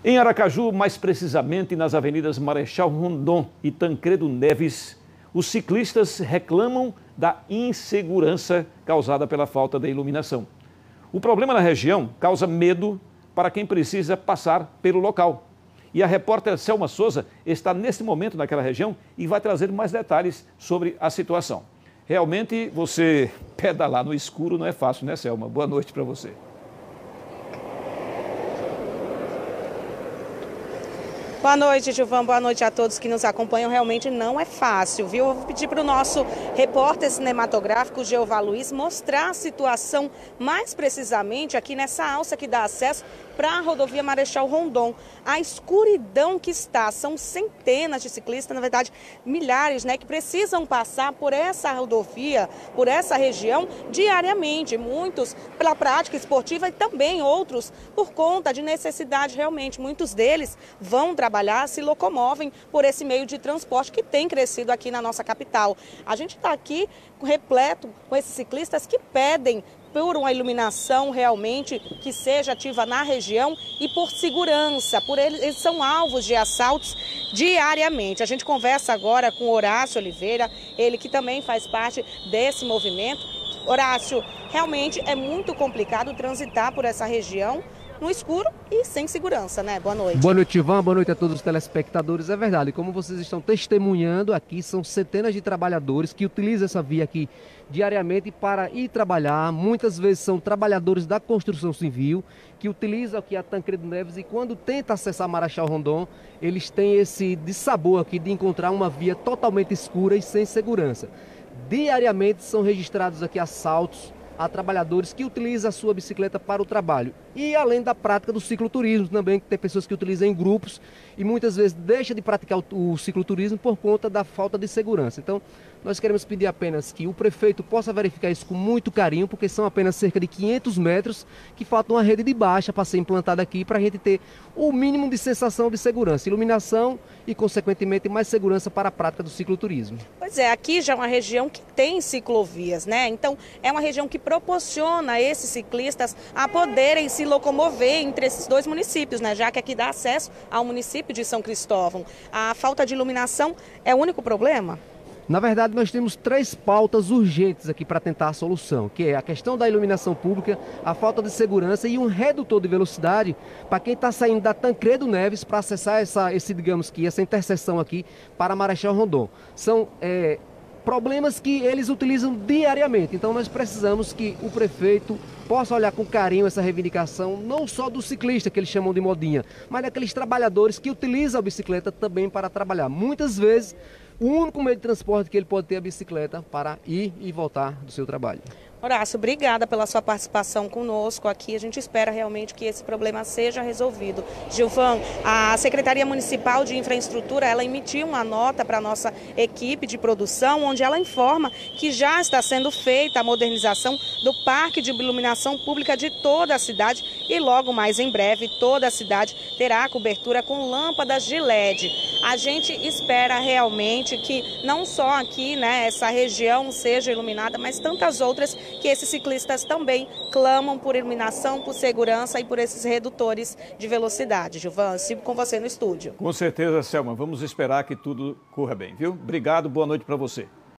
Em Aracaju, mais precisamente nas avenidas Marechal Rondon e Tancredo Neves, os ciclistas reclamam da insegurança causada pela falta de iluminação. O problema na região causa medo para quem precisa passar pelo local. E a repórter Selma Souza está nesse momento naquela região e vai trazer mais detalhes sobre a situação. Realmente, você pedalar no escuro não é fácil, né, Selma? Boa noite para você. Boa noite, Gilvan. Boa noite a todos que nos acompanham. Realmente não é fácil, viu? Eu vou pedir para o nosso repórter cinematográfico, Jeová Luiz, mostrar a situação mais precisamente aqui nessa alça que dá acesso para a rodovia Marechal Rondon. A escuridão que está, são centenas de ciclistas, na verdade milhares, né, que precisam passar por essa rodovia, por essa região diariamente. Muitos pela prática esportiva e também outros por conta de necessidade realmente. Muitos deles vão trabalhar, se locomovem por esse meio de transporte que tem crescido aqui na nossa capital. A gente está aqui repleto com esses ciclistas que pedem por uma iluminação realmente que seja ativa na região e por segurança, por eles são alvos de assaltos diariamente. A gente conversa agora com Horácio Oliveira, ele que também faz parte desse movimento. Horácio, realmente é muito complicado transitar por essa região no escuro e sem segurança, né? Boa noite. Boa noite, Ivan. Boa noite a todos os telespectadores. É verdade, como vocês estão testemunhando aqui, são centenas de trabalhadores que utilizam essa via aqui diariamente para ir trabalhar. Muitas vezes são trabalhadores da construção civil que utilizam aqui a Tancredo Neves e quando tenta acessar Marechal Rondon, eles têm esse dissabor aqui de encontrar uma via totalmente escura e sem segurança. Diariamente são registrados aqui assaltos a trabalhadores que utilizam a sua bicicleta para o trabalho. E além da prática do cicloturismo também, que tem pessoas que utilizam em grupos e muitas vezes deixam de praticar o cicloturismo por conta da falta de segurança. Então, nós queremos pedir apenas que o prefeito possa verificar isso com muito carinho, porque são apenas cerca de 500 metros que falta uma rede de baixa para ser implantada aqui, para a gente ter o mínimo de sensação de segurança, iluminação e, consequentemente, mais segurança para a prática do cicloturismo. Pois é, aqui já é uma região que tem ciclovias, né? Então, é uma região que proporciona a esses ciclistas a poderem se locomover entre esses dois municípios, né? Já que aqui dá acesso ao município de São Cristóvão. A falta de iluminação é o único problema? Na verdade, nós temos 3 pautas urgentes aqui para tentar a solução, que é a questão da iluminação pública, a falta de segurança e um redutor de velocidade para quem está saindo da Tancredo Neves para acessar essa interseção aqui para Marechal Rondon. São problemas que eles utilizam diariamente, então nós precisamos que o prefeito possa olhar com carinho essa reivindicação, não só do ciclista, que eles chamam de modinha, mas daqueles trabalhadores que utilizam a bicicleta também para trabalhar. Muitas vezes, o único meio de transporte que ele pode ter é a bicicleta para ir e voltar do seu trabalho. Horácio, obrigada pela sua participação conosco aqui. A gente espera realmente que esse problema seja resolvido. Gilvan, a Secretaria Municipal de Infraestrutura, ela emitiu uma nota para a nossa equipe de produção, onde ela informa que já está sendo feita a modernização do parque de iluminação pública de toda a cidade e logo mais em breve toda a cidade terá cobertura com lâmpadas de LED. A gente espera realmente que não só aqui, né, essa região seja iluminada, mas tantas outras que esses ciclistas também clamam por iluminação, por segurança e por esses redutores de velocidade. Gilvan, sigo com você no estúdio. Com certeza, Selma. Vamos esperar que tudo corra bem, viu? Obrigado, boa noite para você.